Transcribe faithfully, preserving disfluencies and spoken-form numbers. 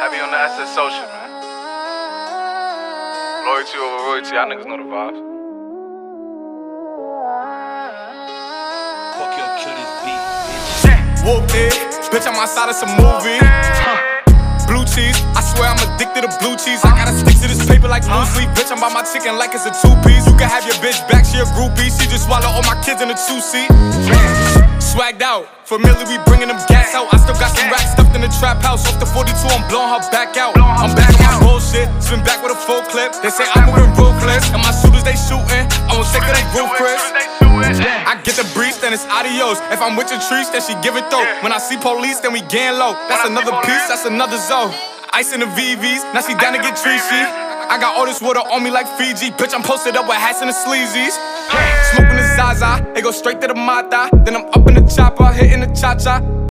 Heavy on the S S social, man. Loyalty over royalty, y'all niggas know the vibes. Fuck your kill this beat, bitch. Whoopty, bitch, I'm outside of some movie. Blue cheese, I swear I'm addicted to blue cheese. I gotta stick to this paper like blue sleep. Bitch, I'm by my chicken like it's a two-piece. You can have your bitch back, she a groupie. She just swallow all my kids in a two-seat. Swagged out, familiar, we bringing them gas out. I still got some racks stuffed in the trap house. Off the forty-two, I'm blowing her back out. I'm back on my bullshit, spin back with a full clip. They say I'm moving ruthless, and my shooters, they shooting. I won't take of they roof, Chris. I get the breeze, then it's adios. If I'm with your trees, then she give it though. When I see police, then we gang low. That's another piece, that's another zone. Ice in the V Vs, now she down to get treachy. I got all this water on me like Fiji. Bitch, I'm posted up with hats and the sleazies. Smoking the Zaza, it go straight to the Mata. Then I'm up in the chopper, hitting the cha-cha.